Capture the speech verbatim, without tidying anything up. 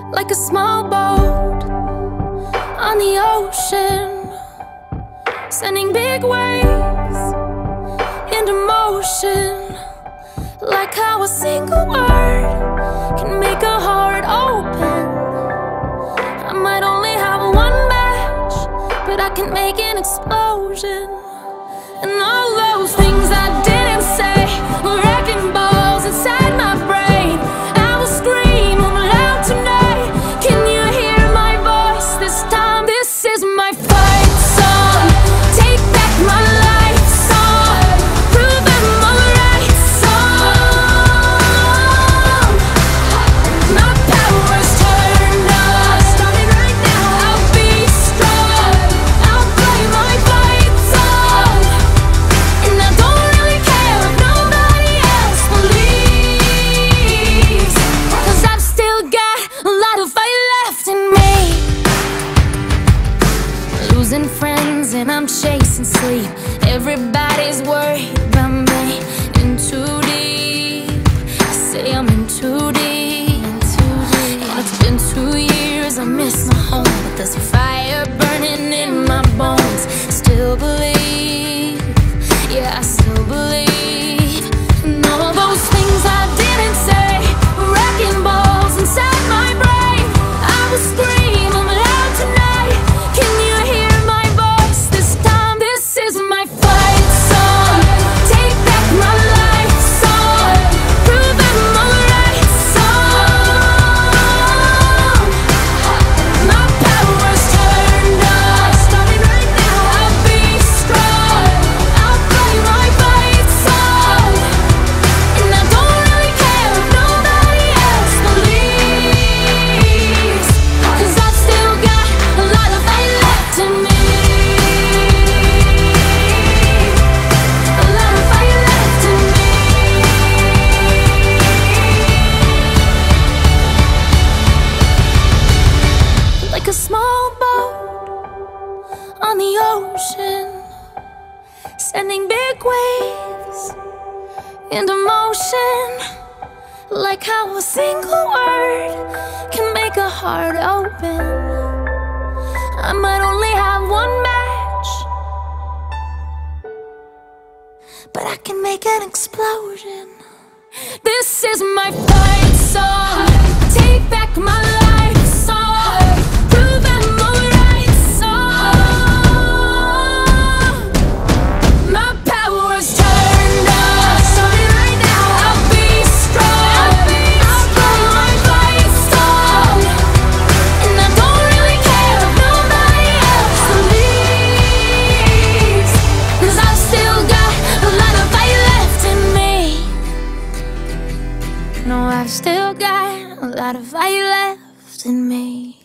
like a small boat on the ocean, sending big waves into motion. Like how a single word can make a heart open. I might only have one match, but I can make an explosion. And all those things I didn't say were wrecking balls inside my brain. I will scream loud tonight. Can you hear my voice this time? This is my fight song. Take back my life song. Prove I'm alright song. My power's turned on. Starting right now. I'll be strong. I'll play my fight song. And I don't really care if nobody else believes, 'cause I've still got a lot of fight left in me. Losing friends and I'm chasing sleep. Everybody's worried about me. In too deep. I say I'm in too deep. And it's been two years, I miss my home, but there's a fire burning in my bones. Still believe, yeah, I still believe. And all those things I didn't say were wrecking balls inside my brain. I will scream loud tonight. Can you hear my voice this time? This is my fight song. Take back my life song. Prove I'm alright song. My power's turned on. Starting right now. I'll be strong. I'll play my fight song. And I don't really care if nobody else believes, 'cause I've still got a lot of fight left in me. A lot of fight left in me. Like a small boat on the ocean, sending big waves into motion. Like how a single word can make a heart open. I might only have one match, but I can make an explosion. This is my fight song. Take back my life song. Prove I'm alright song. My power's turned on. Starting right now. I'll be strong. I'll play my fight song. And I don't really care if nobody else believes, 'cause I've still got a lot of fight left in me. No, I've still got a lot of fight left in me.